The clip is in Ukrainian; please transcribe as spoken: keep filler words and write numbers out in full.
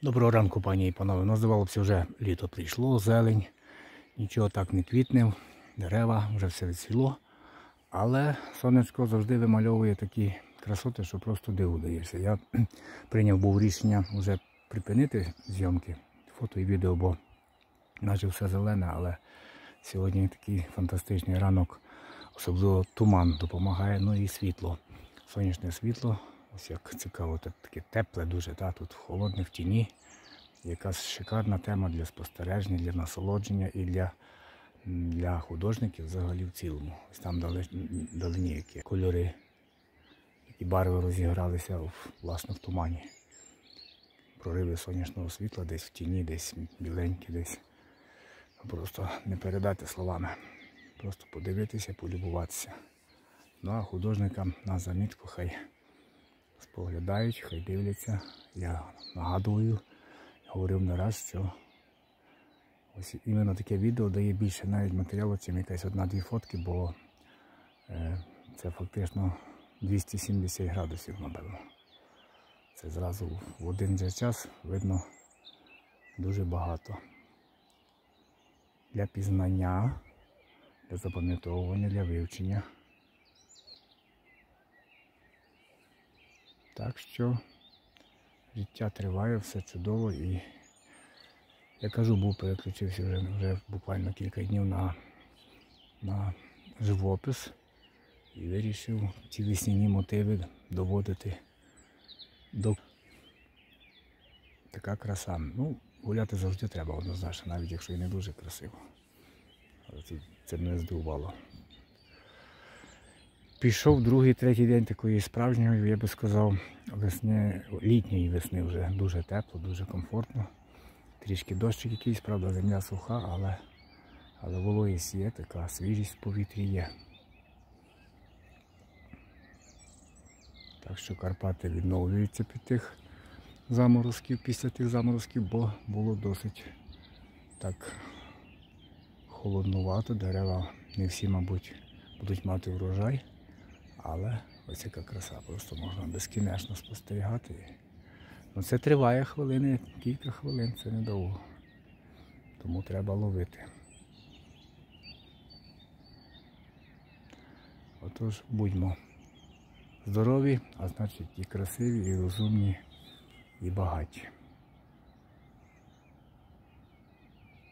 Доброго ранку, пані і панове. Ну, здавалося, вже літо прийшло, зелень, нічого так не квітне, дерева, вже все відсвіло. Але сонечко завжди вимальовує такі красоти, що просто диву даєшся. Я прийняв був рішення вже припинити зйомки, фото і відео, бо наче все зелене, але сьогодні такий фантастичний ранок, особливо туман допомагає, ну і світло, сонячне світло. Ось як цікаво, таке тепле дуже, та, тут холодне в тіні. Якась шикарна тема для спостереження, для насолодження і для, для художників взагалі в цілому. Ось там далині які кольори, які барви розігралися в, власне в тумані. Прориви сонячного світла десь в тіні, десь біленькі, десь. Просто не передати словами. Просто подивитися, полюбуватися. Ну а художникам на замітку хай споглядають, хай дивляться. Я нагадую, говорив не раз, що ось іменно таке відео дає більше навіть матеріалу, чим якась одна-дві фотки, бо е, це фактично двісті сімдесят градусів, напевно. Це зразу в один же час видно дуже багато. Для пізнання, для запам'ятовування, для вивчення. Так що життя триває, все чудово, і я кажу, був переключився вже, вже буквально кілька днів на, на живопис і вирішив ці весняні мотиви доводити до така краса. Ну, гуляти завжди треба однозначно, навіть якщо і не дуже красиво. Але це, це мене здивувало. Пішов другий, третій день такої справжньої, я би сказав, весни, літньої весни вже дуже тепло, дуже комфортно. Трішки дощик якийсь, правда, земля суха, але, але вологість є, така свіжість в повітрі є. Так що Карпати відновлюються під тих заморозків, після тих заморозків, бо було досить так холоднувато, дерева не всі, мабуть, будуть мати врожай. Але ось яка краса, просто можна безкінечно спостерігати. Ну, це триває хвилини, кілька хвилин, це недовго. Тому треба ловити. Отож, будьмо здорові, а значить і красиві, і розумні, і багаті.